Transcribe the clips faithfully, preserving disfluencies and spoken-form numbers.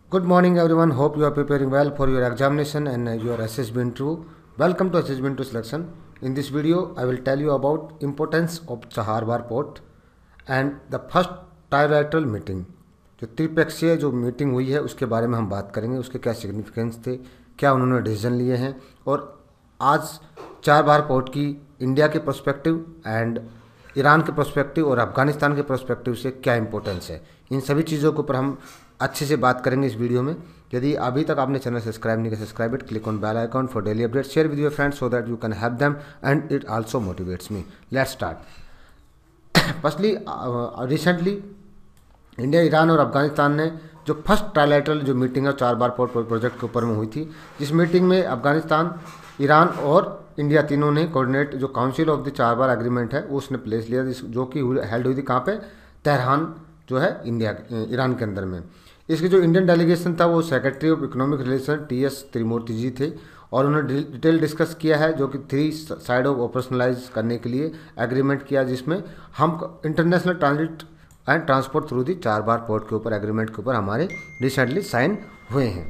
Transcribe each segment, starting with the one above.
Good morning, everyone. Hope you are preparing well for your examination and uh, your S S B interview. Welcome to S S B interview selection. In this video, I will tell you about importance of Chahar Bar Port and the first trilateral meeting. जो त्रिपक्षीय जो meeting हुई है उसके बारे में हम बात करेंगे, उसके क्या सिग्निफिकेंस थे, क्या उन्होंने डिसीजन लिए हैं और आज चार बार पोर्ट की इंडिया के पर्सपेक्टिव एंड ईरान के पर्सपेक्टिव और अफगानिस्तान के पर्सपेक्टिव से क्या इंपॉर्टेंस है, इन सभी चीज़ों के ऊपर हम अच्छे से बात करेंगे इस वीडियो में। यदि अभी तक आपने चैनल सब्सक्राइब नहीं किया, subscribe it, click on bell icon for daily update, share with your friends so that you can help them and it also motivates me. Let's start. Firstly recently India, Iran और अफगानिस्तान ने जो first trilateral जो meeting है चार बार port project के ऊपर में हुई थी, जिस मीटिंग में अफगानिस्तान, ईरान और इंडिया तीनों ने कोऑर्डिनेट जो काउंसिल ऑफ द चार बार एग्रीमेंट है वो उसने प्लेस लिया, जो कि हेल्ड हुई थी कहाँ पे, तेहरान जो है इंडिया ईरान के अंदर में। इसके जो इंडियन डेलीगेशन था वो secretary of economic relation T S Trimurti ji थे और उन्होंने डिटेल डिस्कस किया है, जो कि थ्री साइड ऑफ ऑपरेशनलाइज करने के लिए एग्रीमेंट किया, जिसमें हम international transit and transport through the Chabahar port के ऊपर एग्रीमेंट के ऊपर हमारे रिसेंटली साइन हुए हैं।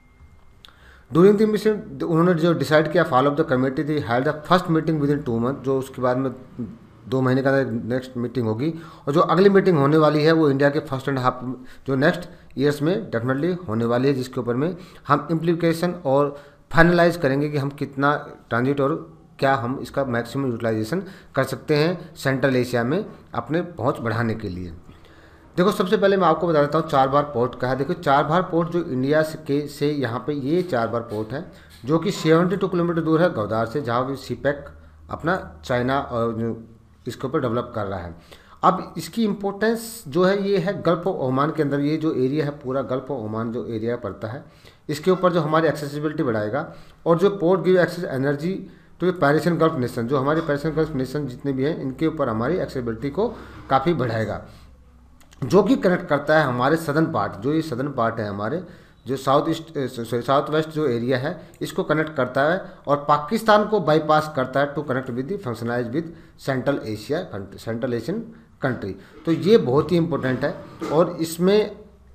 ड्यूरिंग द मीटिंग उन्होंने जो डिसाइड किया, follow of the committee the held the first meeting with in two month, जो उसके बाद में दो महीने का नेक्स्ट मीटिंग होगी और जो अगली मीटिंग होने वाली है वो इंडिया के फर्स्ट एंड हाफ जो नेक्स्ट ईयर्स में डेफिनेटली होने वाली है, जिसके ऊपर में हम इम्प्लीकेशन और फाइनलाइज करेंगे कि हम कितना ट्रांजिट और क्या हम इसका मैक्सिमम यूटिलाइजेशन कर सकते हैं सेंट्रल एशिया में अपने पहुंच बढ़ाने के लिए। देखो, सबसे पहले मैं आपको बता देता हूँ चार बार पोर्ट का है। देखो, चार बार पोर्ट जो इंडिया से के से यहाँ पे ये चार बार पोर्ट है जो कि बहत्तर किलोमीटर दूर है गवदार से, जहाँ भी सी पैक अपना चाइना और इसके ऊपर डेवलप कर रहा है। अब इसकी इम्पोर्टेंस जो है ये है गल्फ ऑफ ओमान के अंदर, ये जो एरिया है पूरा गल्फ ऑफ ओमान जो एरिया पड़ता है, इसके ऊपर जो हमारी एक्सेसिबिलिटी बढ़ाएगा और जो पोर्ट गिव एक्सेस एनर्जी तो पैरिसियन गल्फ नेशन, जो हमारे पैरिसियन गल्फ नेशन जितने भी हैं इनके ऊपर हमारी एक्सेसिबिलिटी को काफ़ी बढ़ाएगा, जो कि कनेक्ट करता है हमारे सदर्न पार्ट, जो ये सदर्न पार्ट है हमारे जो साउथ ईस्ट साउथ वेस्ट जो एरिया है इसको कनेक्ट करता है और पाकिस्तान को बाईपास करता है to connect with the functionalize with central Asia country, central Asian country. तो ये बहुत ही इंपॉर्टेंट है और इसमें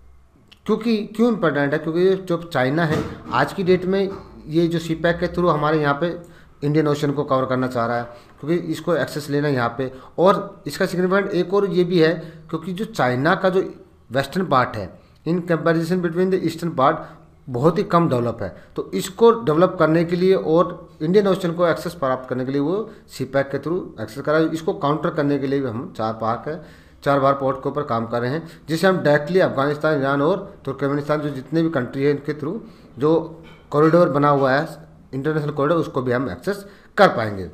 क्योंकि क्यों इम्पोर्टेंट है, क्योंकि जो चाइना है आज की डेट में ये जो सी पैक के थ्रू हमारे यहाँ पे इंडियन ओशन को कवर करना चाह रहा है, क्योंकि इसको एक्सेस लेना है यहाँ पे। और इसका सिग्निफिकेंट एक और ये भी है क्योंकि जो चाइना का जो वेस्टर्न पार्ट है in comparison between the eastern part बहुत ही कम डेवलप है, तो इसको डेवलप करने के लिए और इंडियन ओशन को एक्सेस प्राप्त करने के लिए वो सी पैक के थ्रू एक्सेस करा। इसको काउंटर करने के लिए भी हम चार पार्क है चार बार पोर्ट के ऊपर काम कर रहे हैं, जिससे हम डायरेक्टली अफगानिस्तान, ईरान और तुर्कमेनिस्तान जो जितने भी कंट्री है इनके थ्रू जो कॉरिडोर बना हुआ है इंटरनेशनल कॉरिडोर उसको भी हम एक्सेस कर पाएंगे।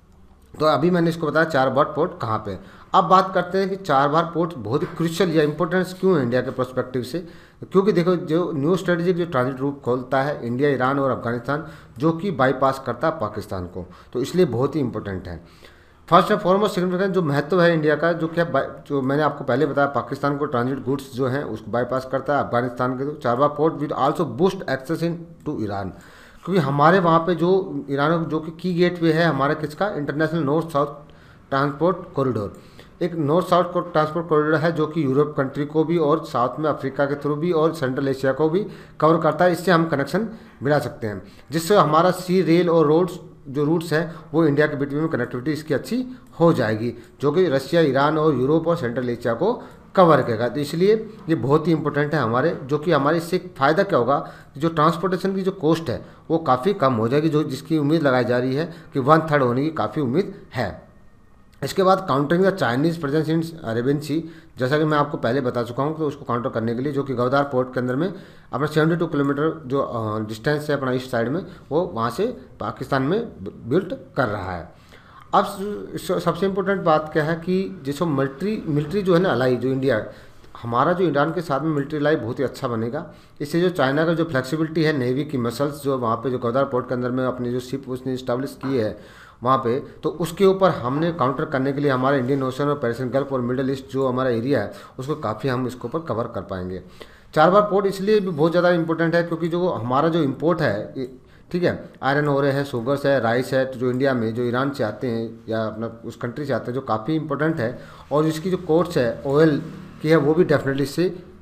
तो अभी मैंने इसको बताया चार बार पोर्ट कहाँ पे। अब बात करते हैं कि चार बार पोर्ट बहुत ही क्रूशियल या इंपॉर्टेंस क्यों है इंडिया के पर्सपेक्टिव से, क्योंकि देखो जो न्यू स्ट्रेटेजिक जो ट्रांजिट रूट खोलता है इंडिया, ईरान और अफगानिस्तान, जो कि बाईपास करता है पाकिस्तान को, तो इसलिए बहुत ही इंपॉर्टेंट है। फर्स्ट एंड फॉरमोस्ट सिग्निफिकेंट जो महत्व है इंडिया का, जो क्या जो मैंने आपको पहले बताया, पाकिस्तान को ट्रांजिट गुड्स जो हैं उसको बाईपास करता है, अफगानिस्तान के तो Chabahar port with also boost access into Iran, क्योंकि हमारे वहाँ पे जो ईरान जो कि की गेट वे है हमारा किसका, international north south transport corridor, एक नॉर्थ साउथ को ट्रांसपोर्ट कॉरिडोर है जो कि यूरोप कंट्री को भी और साउथ में अफ्रीका के थ्रू भी और सेंट्रल एशिया को भी कवर करता है। इससे हम कनेक्शन बढ़ा सकते हैं, जिससे हमारा सी, रेल और रोड्स जो रूट्स हैं वो इंडिया के बीच में कनेक्टिविटी इसकी अच्छी हो जाएगी, जो कि रशिया, ईरान और यूरोप और सेंट्रल एशिया को कवर करेगा। तो इसलिए ये बहुत ही इंपॉर्टेंट है हमारे, जो कि हमारे इससे फ़ायदा क्या होगा, जो ट्रांसपोर्टेशन की जो कॉस्ट है वो काफ़ी कम हो जाएगी, जो जिसकी उम्मीद लगाई जा रही है कि वन थर्ड होने की काफ़ी उम्मीद है। इसके बाद countering the Chinese presence in Arabian sea, जैसा कि मैं आपको पहले बता चुका हूँ, तो उसको काउंटर करने के लिए जो कि गवदार पोर्ट के अंदर में अपना सेवेंटी टू किलोमीटर जो डिस्टेंस है अपना ईस्ट साइड में वो वहाँ से पाकिस्तान में बिल्ट कर रहा है। अब सबसे इम्पोर्टेंट बात क्या है कि जैसे मिलिट्री मिलिट्री जो है ना अलाई, जो इंडिया हमारा जो ईरान के साथ में मिलिट्री अलाई बहुत ही अच्छा बनेगा। इससे जो चाइना का जो फ्लेक्सिबिलिटी है नेवी की मसल्स जो वहाँ पे जो गवदार पोर्ट के अंदर में अपनी जो शिप उसने इस्टेब्लिश की है वहाँ पे, तो उसके ऊपर हमने काउंटर करने के लिए हमारे इंडियन ओशन और पैरिसियन गल्फ और मिडिल ईस्ट जो हमारा एरिया है उसको काफ़ी हम इसके ऊपर कवर कर पाएंगे। चार बार पोर्ट इसलिए भी बहुत ज़्यादा इंपॉर्टेंट है क्योंकि जो हमारा जो इम्पोर्ट है, ठीक है, आयरन ओरे है, शुगर्स है, राइस है, तो जो इंडिया में जो ईरान से आते हैं या अपना उस कंट्री से आते हैं जो काफ़ी इंपॉर्टेंट है, और इसकी जो कोर्ट्स है ऑयल की है वो भी डेफिनेटली इससे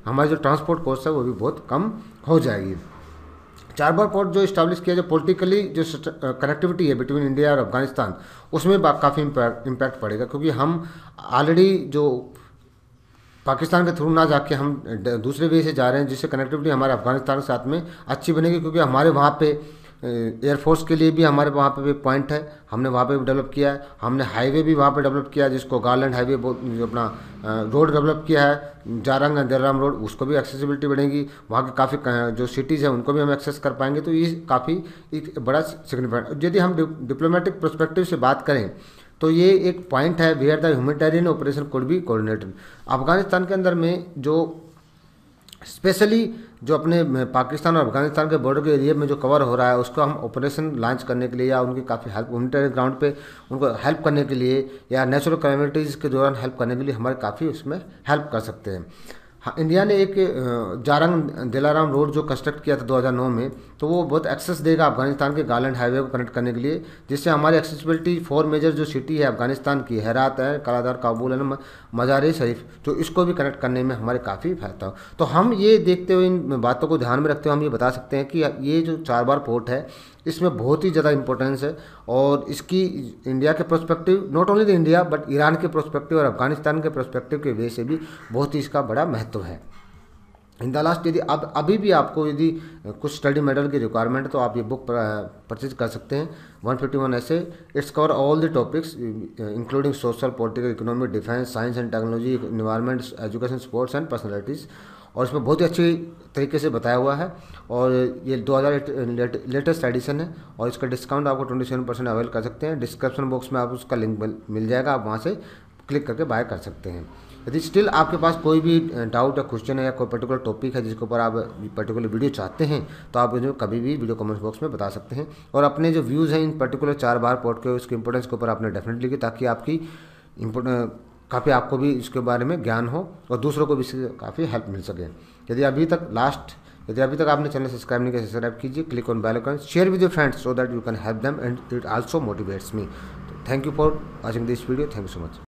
हमारी जो ट्रांसपोर्ट कॉस्ट है वो भी बहुत कम हो जाएगी। चार बार पोर्ट जो इस्टेब्लिश किया, जो पॉलिटिकली जो कनेक्टिविटी है बिटवीन इंडिया और अफगानिस्तान, उसमें काफ़ी इम्पैक्ट पड़ेगा, क्योंकि हम ऑलरेडी जो पाकिस्तान के थ्रू ना जाके हम दूसरे वे से जा रहे हैं, जिससे कनेक्टिविटी हमारे अफगानिस्तान के साथ में अच्छी बनेगी, क्योंकि हमारे वहाँ पे एयरफोर्स के लिए भी हमारे वहाँ पे भी पॉइंट है, हमने वहाँ पे भी डेवलप किया है। हमने हाईवे भी वहाँ पे डेवलप किया है, जिसको गार्लैंड हाईवे जो अपना रोड डेवलप किया है, जारंग अंदरराम रोड, उसको भी एक्सेसिबिलिटी बढ़ेगी। वहाँ के काफ़ी जो सिटीज़ हैं उनको भी हम एक्सेस कर पाएंगे। तो ये काफ़ी एक बड़ा सिग्निफिकेंट, यदि हम डिप्लोमेटिक पर्सपेक्टिव से बात करें तो ये एक पॉइंट है where the humanitarian operation could be coordinated. Afghanistan के अंदर में जो स्पेशली जो अपने पाकिस्तान और अफगानिस्तान के बॉर्डर के एरिया में जो कवर हो रहा है, उसको हम ऑपरेशन लॉन्च करने के लिए या उनकी काफ़ी हेल्प ह्यूमैनिटेरियन ग्राउंड पे उनको हेल्प करने के लिए या नेचुरल कैलेमिटीज़ के दौरान हेल्प करने के लिए हमारे काफ़ी उसमें हेल्प कर सकते हैं। हाँ, इंडिया ने एक जारंग दिलाराम रोड जो कंस्ट्रक्ट किया था दो हज़ार नौ में, तो वो बहुत एक्सेस देगा अफगानिस्तान के गार्लैंड हाईवे को कनेक्ट करने के लिए, जिससे हमारी एक्सेसिबिलिटी फोर मेजर जो सिटी है अफगानिस्तान की, हेरात है, कालादार, काबुल है, मज़ार शरीफ, तो इसको भी कनेक्ट करने में हमारे काफ़ी फायदा हो। तो हम ये देखते हुए, इन बातों को ध्यान में रखते हुए हम ये बता सकते हैं कि ये जो चार बार पोर्ट है इसमें बहुत ही ज़्यादा इंपॉर्टेंस है, और इसकी इंडिया के prospective, not only the India but Iran के प्रोस्पेक्टिव और अफगानिस्तान के प्रोस्पेक्टिव के वे से भी बहुत ही इसका बड़ा महत्व है। इन द लास्ट, यदि अब अभी भी आपको यदि कुछ स्टडी मेडल की रिक्वायरमेंट है तो आप ये बुक परचेज कर सकते हैं। वन फिफ्टी वन ऐसे it's cover all the topics including social, political, economic, defence, science and technology, environment, education, sports and personalities, और इसमें बहुत ही अच्छी तरीके से बताया हुआ है। और ये दो हज़ार लेटेस्ट एडिशन है, और इसका डिस्काउंट आपको ट्वेंटी सेवन परसेंट अवेल कर सकते हैं। डिस्क्रिप्शन बॉक्स में आप उसका लिंक मिल जाएगा, आप वहाँ से क्लिक करके बाय कर सकते हैं। यदि स्टिल आपके पास कोई भी डाउट या क्वेश्चन है या कोई पर्टिकुलर टॉपिक है जिसके ऊपर आप पर्टिकुलर वीडियो चाहते हैं, तो आप मुझे कभी भी वीडियो कमेंट्स बॉक्स में बता सकते हैं। और अपने जो व्यूज़ हैं इन पर्टिकुलर चार बार पोर्ट के, उसके इंपॉर्टेंस के ऊपर आपने डेफिनेटली लिखी, ताकि आपकी इम्पोर्टेंट काफ़ी आपको भी इसके बारे में ज्ञान हो और दूसरों को भी इससे काफ़ी हेल्प मिल सके। यदि अभी तक लास्ट यदि अभी तक आपने चैनल सब्सक्राइब नहीं किया, सब्सक्राइब कीजिए, click on bell icon, share with your friends so that you can help them and it also motivates me. Thank you for watching this video, thank you so much.